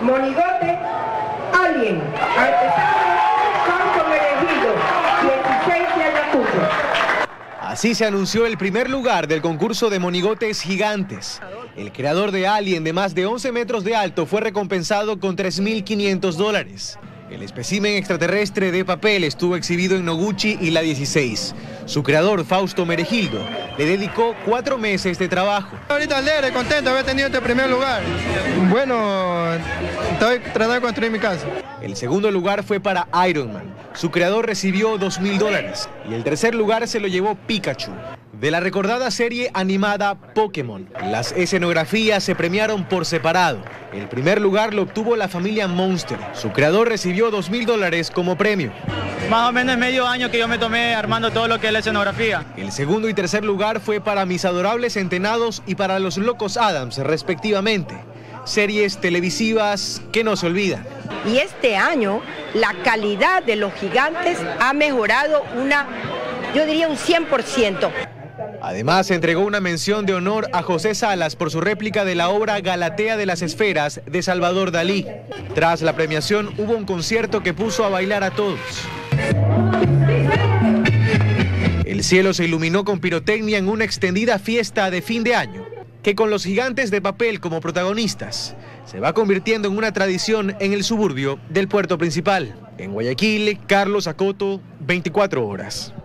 Monigote, Alien, artesano, Fausto Merejido, 16 de Ayacucho. Así se anunció el primer lugar del concurso de monigotes gigantes. El creador de Alien, de más de 11 metros de alto, fue recompensado con $3.500. El espécimen extraterrestre de papel estuvo exhibido en Noguchi y la 16. Su creador, Fausto Meregildo, le dedicó 4 meses de trabajo. Ahorita alegre, contento de haber tenido este primer lugar. Bueno, estoy tratando de construir mi casa. El segundo lugar fue para Iron Man. Su creador recibió $2.000. Y el tercer lugar se lo llevó Pikachu, de la recordada serie animada Pokémon. Las escenografías se premiaron por separado. El primer lugar lo obtuvo la familia Monster. Su creador recibió $2.000 como premio. Más o menos medio año que yo me tomé armando todo lo que es la escenografía. El segundo y tercer lugar fue para Mis Adorables Centenados y para Los Locos Adams, respectivamente. Series televisivas que no se olvidan. Y este año la calidad de los gigantes ha mejorado yo diría un 100%. Además, se entregó una mención de honor a José Salas por su réplica de la obra Galatea de las Esferas de Salvador Dalí. Tras la premiación hubo un concierto que puso a bailar a todos. El cielo se iluminó con pirotecnia en una extendida fiesta de fin de año, que con los gigantes de papel como protagonistas, se va convirtiendo en una tradición en el suburbio del puerto principal. En Guayaquil, Carlos Acoto, 24 horas.